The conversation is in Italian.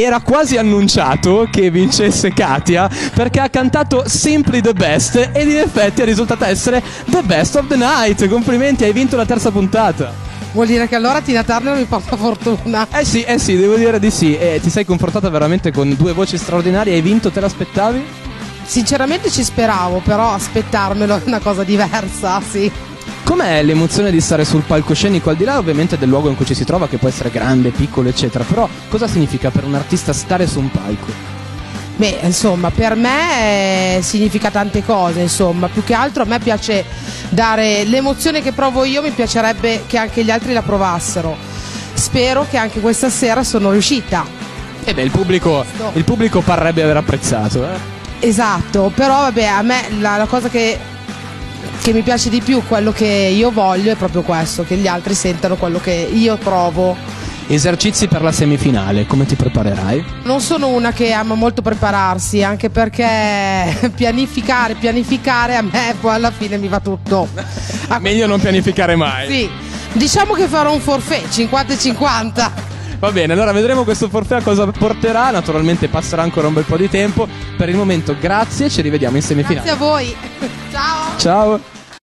era quasi annunciato che vincesse Katia perché ha cantato Simply the Best ed in effetti è risultata essere the best of the night. Complimenti, hai vinto la terza puntata. Vuol dire che allora Tina Turner mi porta fortuna. Eh sì, devo dire di sì. Ti sei confrontata veramente con due voci straordinarie. Hai vinto, te l'aspettavi? Sinceramente ci speravo, però aspettarmelo è una cosa diversa, sì. Com'è l'emozione di stare sul palcoscenico, al di là ovviamente del luogo in cui ci si trova, che può essere grande, piccolo, eccetera, però cosa significa per un artista stare su un palco? Beh, insomma, per me significa tante cose, insomma, più che altro a me piace dare l'emozione che provo io, mi piacerebbe che anche gli altri la provassero. Spero che anche questa sera sono riuscita. E beh, il pubblico parrebbe aver apprezzato, Esatto, però vabbè, a me la cosa che mi piace di più, quello che io voglio è proprio questo, che gli altri sentano quello che io provo. Esercizi per la semifinale, come ti preparerai? Non sono una che ama molto prepararsi, anche perché pianificare a me poi alla fine mi va tutto. Meglio non pianificare mai. Sì, diciamo che farò un forfait 50-50. Va bene, allora vedremo questo forfait a cosa porterà. Naturalmente passerà ancora un bel po' di tempo. Per il momento grazie, ci rivediamo in semifinale. Grazie a voi. Ciao. Ciao.